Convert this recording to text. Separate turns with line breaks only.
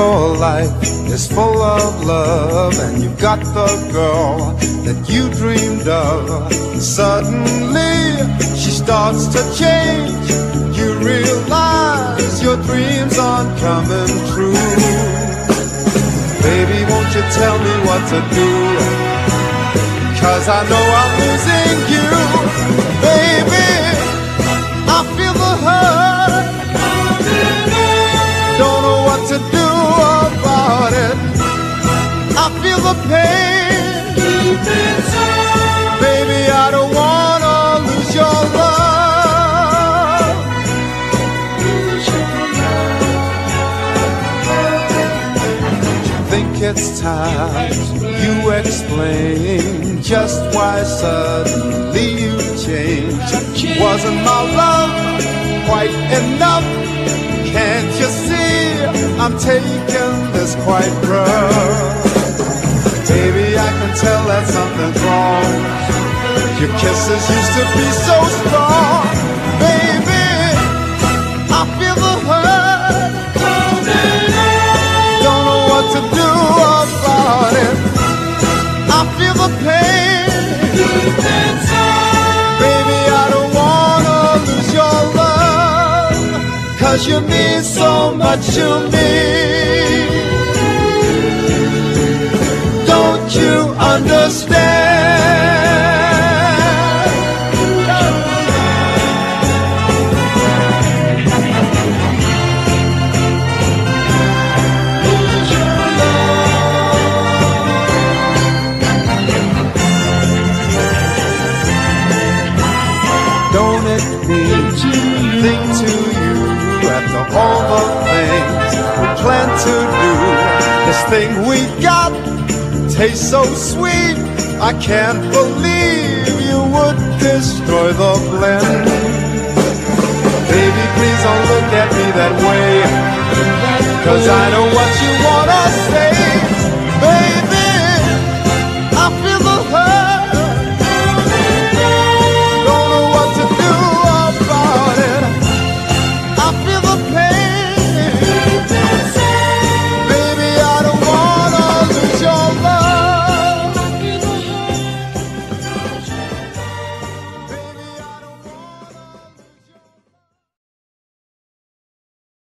your life is full of love, and you've got the girl that you dreamed of. Suddenly she starts to change. You realize your dreams aren't coming true. Baby, won't you tell me what to do? 'Cause I know I'm losing you. Baby, I feel the hurt, don't know what to do about it. I feel the pain deep inside. Baby, I don't wanna lose your love. You think it's time you explain just why suddenly you changed? Wasn't my love quite enough? Can't you see I'm taking this quite rough? Baby, I can tell that something's wrong. Your kisses used to be so strong. Baby, I feel the hurt, don't know what to do about it. I feel the pain deep inside. Baby, I don't wanna lose your love, 'cause you mean so much to me. Don't you understand? Don't it mean thing to you after all the things we plan to do? This thing we got tastes so sweet, I can't believe you would destroy the blend. Baby, please don't look at me that way, 'cause I know what you